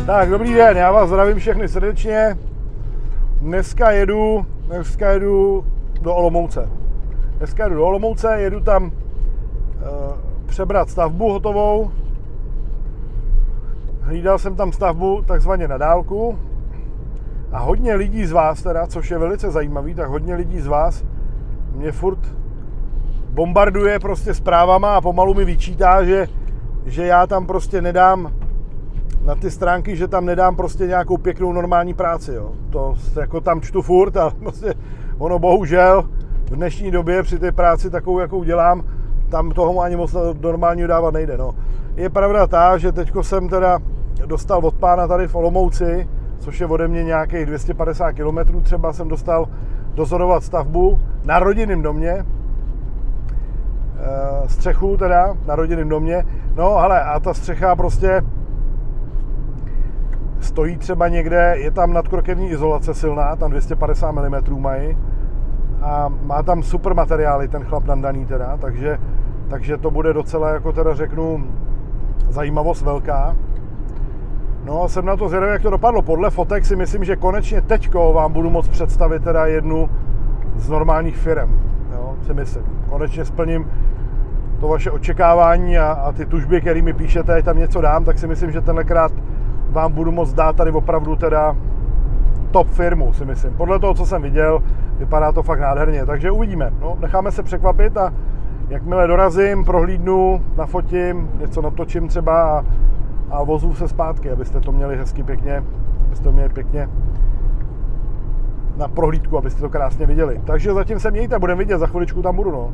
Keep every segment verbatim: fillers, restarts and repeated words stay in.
Tak, dobrý den, já vás zdravím všechny srdečně. Dneska jedu, dneska jedu do Olomouce. Dneska jedu do Olomouce, jedu tam uh, přebrat stavbu hotovou. Hlídal jsem tam stavbu takzvaně na dálku. A hodně lidí z vás teda, což je velice zajímavý, tak hodně lidí z vás mě furt bombarduje prostě zprávama a pomalu mi vyčítá, že, že já tam prostě nedám na ty stránky, že tam nedám prostě nějakou pěknou normální práci, jo. To jako tam čtu furt, ale prostě ono bohužel v dnešní době při té práci takovou, jakou dělám, tam toho ani moc normálního dávat nejde, no. Je pravda ta, že teďko jsem teda dostal od pána tady v Olomouci, což je ode mě nějakých dvě stě padesát kilometrů, třeba jsem dostal dozorovat stavbu na rodinném domě, střechu teda, na rodinném domě. No hele, a ta střecha prostě stojí třeba někde, je tam nadkrokenní izolace silná, tam dvě stě padesát milimetrů mají a má tam super materiály ten chlap nandaný teda, takže, takže to bude docela, jako teda řeknu, zajímavost velká. No, jsem na to zvědavý, jak to dopadlo. Podle fotek si myslím, že konečně teďko vám budu moct představit teda jednu z normálních firem. Jo, si myslím. Konečně splním to vaše očekávání a, a ty tužby, které mi píšete, ať tam něco dám, tak si myslím, že tentokrát vám budu moct dát tady opravdu teda top firmu, si myslím. Podle toho, co jsem viděl, vypadá to fakt nádherně. Takže uvidíme. No, necháme se překvapit a jakmile dorazím, prohlídnu, nafotím, něco natočím třeba a a vozu se zpátky, abyste to měli hezky pěkně, abyste to měli pěkně na prohlídku, abyste to krásně viděli. Takže zatím se mějte, budeme vidět, za chviličku tam budu, no.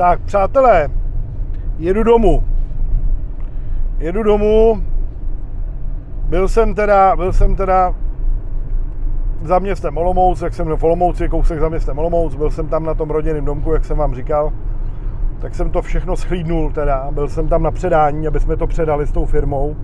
Tak, přátelé, jedu domů. Jedu domů. Byl jsem teda, byl jsem teda za městem Olomouc, jak jsem v Olomouci, kousek za městem Olomouc, byl jsem tam na tom rodinném domku, jak jsem vám říkal. Tak jsem to všechno schlídnul teda, byl jsem tam na předání, aby jsme to předali s tou firmou.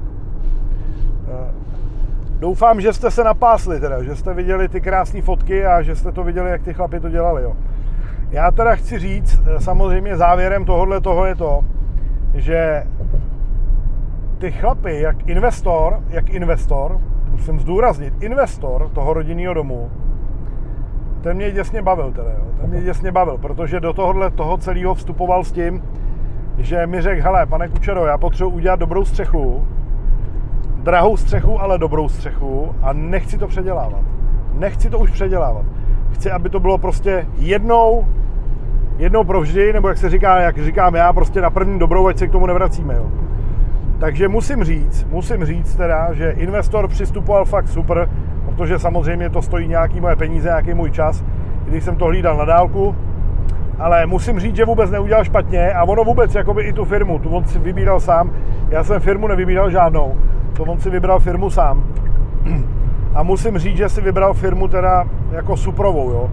Doufám, že jste se napásli teda, že jste viděli ty krásné fotky a že jste to viděli, jak ty chlapi to dělali, jo. Já teda chci říct, samozřejmě závěrem tohohle toho je to, že ty chlapy, jak investor, jak investor, musím zdůraznit, investor toho rodinného domu, ten mě děsně bavil teda, jo. Ten mě děsně bavil, protože do tohohle toho celého vstupoval s tím, že mi řekl, hele, pane Kučero, já potřebuji udělat dobrou střechu, drahou střechu, ale dobrou střechu a nechci to předělávat. Nechci to už předělávat. Chci, aby to bylo prostě jednou, jednou provždy, nebo jak se říká, jak říkám já, prostě na první dobrou, ať se k tomu nevracíme, jo. Takže musím říct, musím říct teda, že investor přistupoval fakt super, protože samozřejmě to stojí nějaký moje peníze, nějaký můj čas, když jsem to hlídal na dálku, ale musím říct, že vůbec neudělal špatně a ono vůbec, jakoby i tu firmu, tu on si vybíral sám, já jsem firmu nevybíral žádnou, to on si vybral firmu sám a musím říct, že si vybral firmu teda jako suprovou, jo.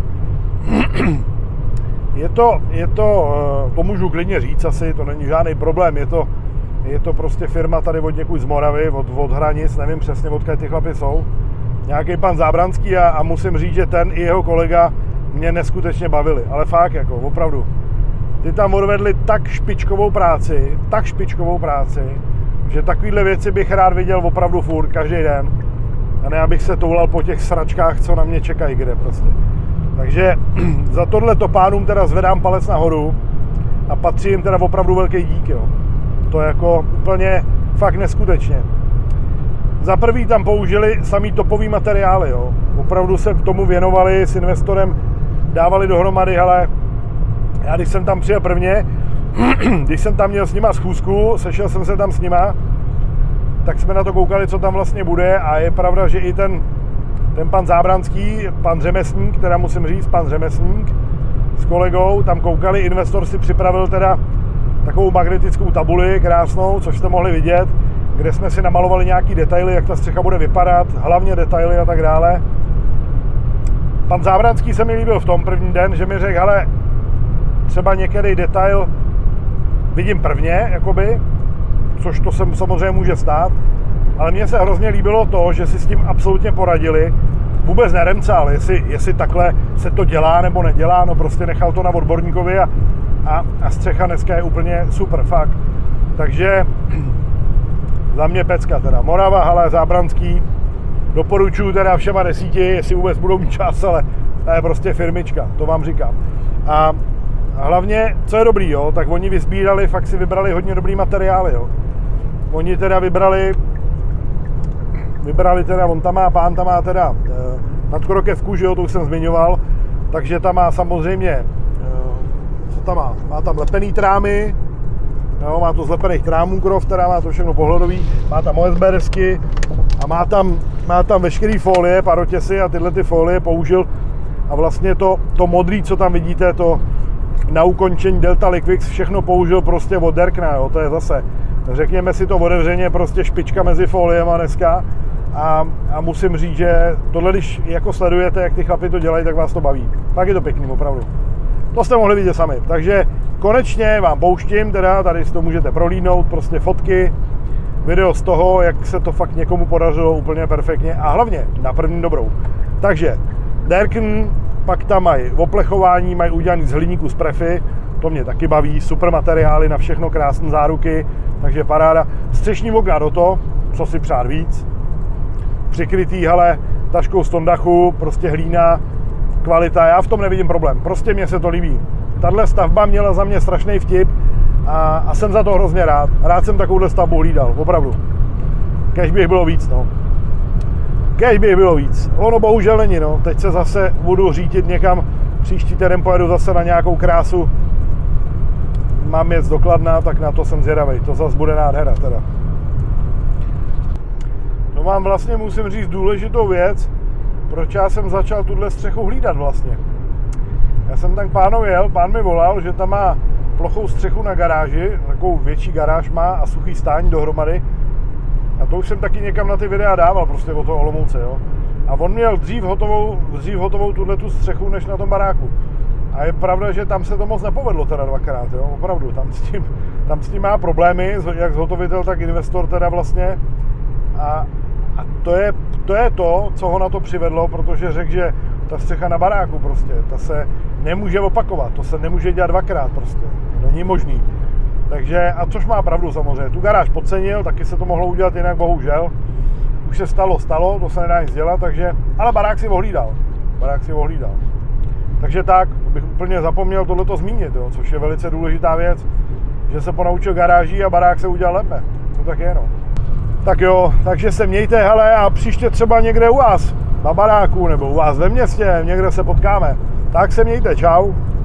Je to, je to, to můžu klidně říct asi, to není žádný problém, je to, je to prostě firma tady od někud z Moravy, od, od hranic, nevím přesně, odkud ty chlapi jsou, nějaký pan Zábranský a, a musím říct, že ten i jeho kolega mě neskutečně bavili, ale fakt jako, opravdu. Ty tam odvedli tak špičkovou práci, tak špičkovou práci, že takovýhle věci bych rád viděl opravdu furt, každý den. A ne, abych se toulal po těch sračkách, co na mě čekají, kde prostě. Takže za tohleto pánům teda zvedám palec nahoru a patří jim teda opravdu velký dík, jo. To je jako úplně fakt neskutečně. Za prvý tam použili samý topový materiály, jo. Opravdu se k tomu věnovali s investorem, dávali dohromady, hele, já když jsem tam přijel prvně, když jsem tam měl s nima schůzku, sešel jsem se tam s nima, tak jsme na to koukali, co tam vlastně bude a je pravda, že i ten, ten pan Zábranský, pan řemeslník, teda musím říct, pan řemeslník s kolegou, tam koukali, investor si připravil teda takovou magnetickou tabuli krásnou, což jste mohli vidět, kde jsme si namalovali nějaký detaily, jak ta střecha bude vypadat, hlavně detaily a tak dále. Pan Zábranský se mi líbil v tom první den, že mi řekl, hele, třeba některý detail vidím prvně, jakoby, což to se samozřejmě může stát, ale mně se hrozně líbilo to, že si s tím absolutně poradili, vůbec neremcal, jestli, jestli takhle se to dělá nebo nedělá, no prostě nechal to na odborníkovi a, a, a střecha dneska je úplně super, fakt. Takže za mě pecka teda, Morava, Hala, Zábranský, doporučuji teda všema desíti, jestli vůbec budou mít čas, ale to je prostě firmička, to vám říkám. A hlavně, co je dobrý, jo, tak oni vyzbírali, fakt si vybrali hodně dobrý materiály, jo. Oni teda vybrali, vybrali teda, on tam má, pán tam má teda e, nadkrokevku, že jo, to už jsem zmiňoval, takže tam má samozřejmě, e, co tam má, má tam lepený trámy, jo, má to z lepených trámů krov, teda má to všechno pohledový, má tam O S B desky a má tam, má tam veškerý folie, parotěsy a tyhle ty folie použil a vlastně to, to modrý, co tam vidíte, to na ukončení Delta Liquix všechno použil prostě od Derkna, jo, to je zase, řekněme si to otevřeně, prostě špička mezi foliema dneska a, a musím říct, že tohle, když jako sledujete, jak ty chlapi to dělají, tak vás to baví. Tak je to pěkný, opravdu. To jste mohli vidět sami, takže konečně vám pouštím, teda tady si to můžete prohlídnout, prostě fotky, video z toho, jak se to fakt někomu podařilo úplně perfektně a hlavně na první dobrou. Takže Derkn, pak tam mají oplechování, mají udělaný z hliníku z prefy, to mě taky baví, super materiály na všechno, krásné záruky, takže paráda. Střešní okna do toho, co si přát víc, přikrytý, hele, taškou z Tondachu, prostě hlína, kvalita, já v tom nevidím problém, prostě mně se to líbí. Tahle stavba měla za mě strašný vtip a, a jsem za to hrozně rád. Rád jsem takovouhle stavbu hlídal, opravdu. Kéž bych bylo víc, no. Kéž bych bylo víc. Ono bohužel není, no. Teď se zase budu řítit někam, příští týden pojedu zase na nějakou krásu. Mám jet do Kladna, tak na to jsem zvědavej. To zase bude nádhera teda. No vám vlastně musím říct důležitou věc, proč já jsem začal tuhle střechu hlídat vlastně. Já jsem tam k pánovi jel, pán mi volal, že tam má plochou střechu na garáži, takovou větší garáž má a suchý stání dohromady. A to už jsem taky někam na ty videa dával, prostě o toho Olomouce, jo. A on měl dřív hotovou, dřív hotovou tuhletu střechu, než na tom baráku. A je pravda, že tam se to moc nepovedlo teda dvakrát, jo, opravdu. Tam s tím, tam s tím má problémy, jak zhotovitel, tak investor teda vlastně. A, a to, je, to je to, co ho na to přivedlo, protože řekl, že ta střecha na baráku prostě, ta se nemůže opakovat, to se nemůže dělat dvakrát prostě, to není možný. Takže, a což má pravdu samozřejmě, tu garáž podcenil, taky se to mohlo udělat jinak, bohužel. Už se stalo, stalo, to se nedá nic dělat, takže, ale barák si ohlídal, barák si ohlídal. Takže tak, bych úplně zapomněl tohleto zmínit, jo, což je velice důležitá věc, že se ponaučil garáží a barák se udělal lépe, to tak je, no. Tak jo, takže se mějte, hele, a příště třeba někde u vás, na baráku, nebo u vás ve městě, někde se potkáme. Tak se mějte, čau.